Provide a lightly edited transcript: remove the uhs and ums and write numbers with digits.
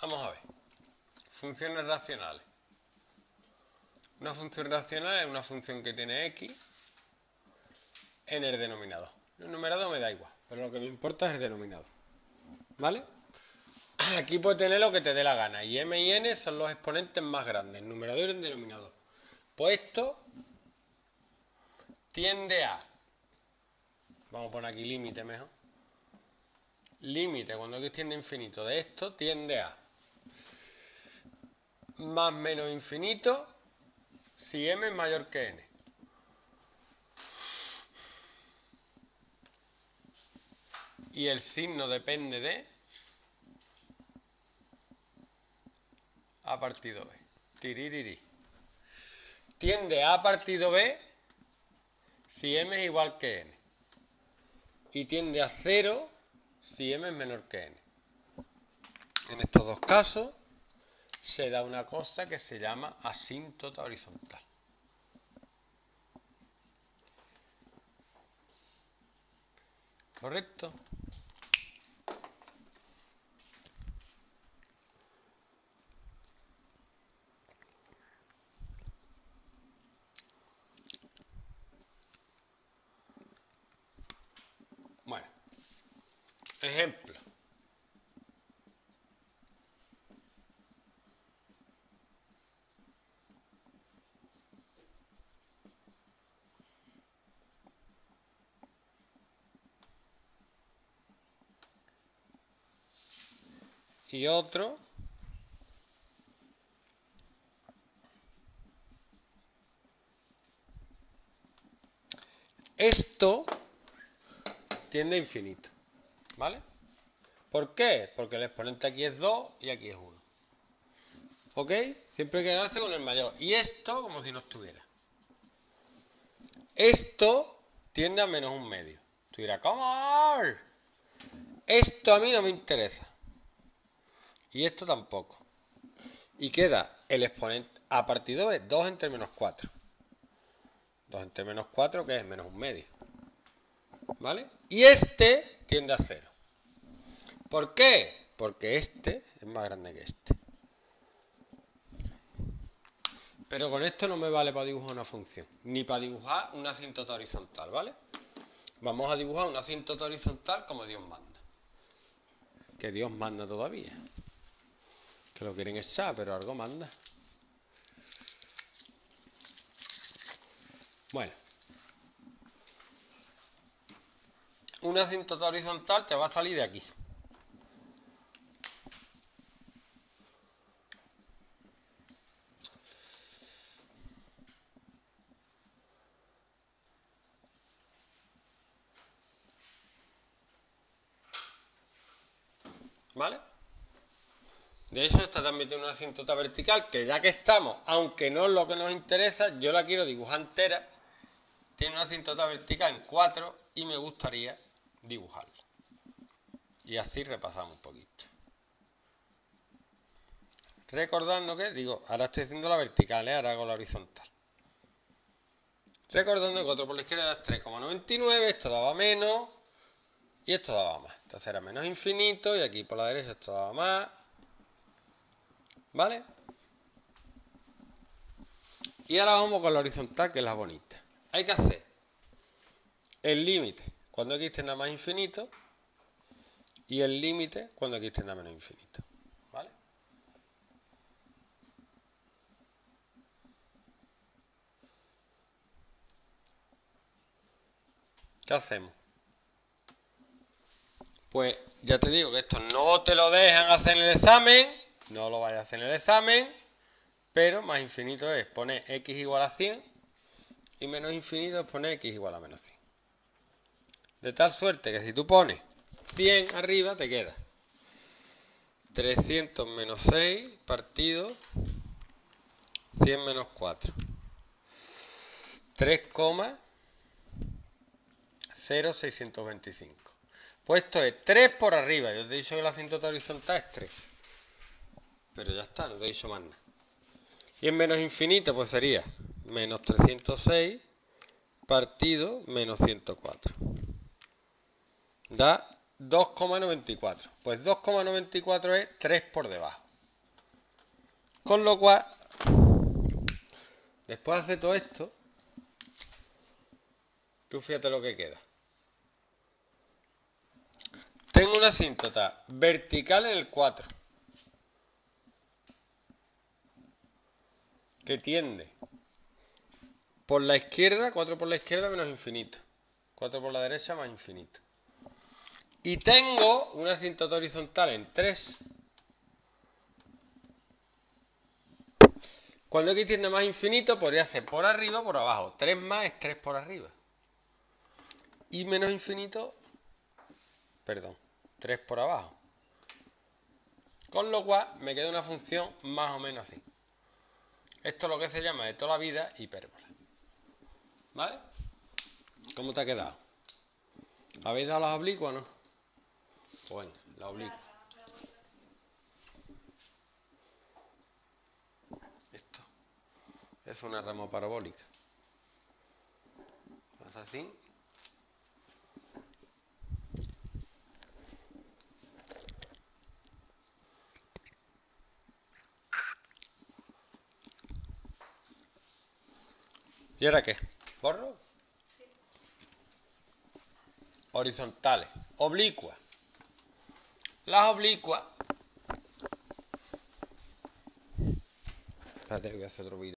Vamos a ver. Funciones racionales. Una función racional es una función que tiene x en el denominador. El numerador me da igual, pero lo que me importa es el denominador. ¿Vale? Aquí puedes tener lo que te dé la gana. Y m y n son los exponentes más grandes, el numerador y el denominador. Pues esto tiende a... Vamos a poner aquí límite mejor. Límite, cuando x tiende a infinito de esto, tiende a más menos infinito si m es mayor que n. Y el signo depende de a partido b. Tiririri. Tiende a partido b si m es igual que n. Y tiende a 0 si m es menor que n. En estos dos casos se da una cosa que se llama asíntota horizontal. ¿Correcto? Bueno, ejemplo. Y otro. Esto tiende a infinito. ¿Vale? ¿Por qué? Porque el exponente aquí es 2 y aquí es 1. ¿Ok? Siempre hay que quedarse con el mayor. Y esto como si no estuviera. Esto tiende a menos un medio. Tú dirás, ¿cómo? Esto a mí no me interesa. Y esto tampoco. Y queda el exponente a partido de 2 entre menos 4. 2 entre menos 4, que es menos un medio. ¿Vale? Y este tiende a 0. ¿Por qué? Porque este es más grande que este. Pero con esto no me vale para dibujar una función, ni para dibujar una asíntota horizontal, ¿vale? Vamos a dibujar una asíntota horizontal como Dios manda. Que Dios manda todavía. Que lo quieren echar, pero algo manda. Bueno. Una asíntota horizontal te va a salir de aquí. ¿Vale? De hecho, esta también tiene una asíntota vertical, que ya que estamos, aunque no es lo que nos interesa, yo la quiero dibujar entera. Tiene una asíntota vertical en 4 y me gustaría dibujarla. Y así repasamos un poquito. Recordando que, digo, ahora estoy haciendo la vertical, ahora hago la horizontal. Recordando que 4 por la izquierda es 3,99, esto daba menos y esto daba más. Entonces era menos infinito y aquí por la derecha esto daba más. ¿Vale? Y ahora vamos con la horizontal, que es la bonita. Hay que hacer el límite cuando x tiende a más infinito y el límite cuando x tiende a menos infinito. ¿Vale? ¿Qué hacemos? Pues ya te digo que esto no te lo dejan hacer en el examen, no lo vayas a hacer en el examen, pero más infinito es poner x igual a 100 y menos infinito es poner x igual a menos 100. De tal suerte que si tú pones 100 arriba te queda 300 menos 6 partido 100 menos 4. 3,0625. Pues esto es 3 por arriba. Yo te he dicho que la asíntota horizontal es 3. Pero ya está, no te he dicho más nada. Y en menos infinito pues sería menos 306 partido menos 104. Da 2,94. Pues 2,94 es 3 por debajo. Con lo cual, después de todo esto, tú fíjate lo que queda. Tengo una asíntota vertical en el 4, que tiende por la izquierda, 4 por la izquierda menos infinito, 4 por la derecha más infinito. Y tengo una asíntota horizontal en 3. Cuando x tiende más infinito, podría ser por arriba o por abajo. 3 más es 3 por arriba. Y menos infinito, perdón, 3 por abajo. Con lo cual me queda una función más o menos así. Esto es lo que se llama de toda la vida hipérbola. ¿Vale? ¿Cómo te ha quedado? ¿Habéis dado las oblicuas o no? Bueno, la oblicua. Esto es una rama parabólica. ¿Es así? ¿Y ahora qué? ¿Borro? Sí. Horizontales. Oblicuas. Las oblicuas. Espérate que voy a hacer otro vídeo.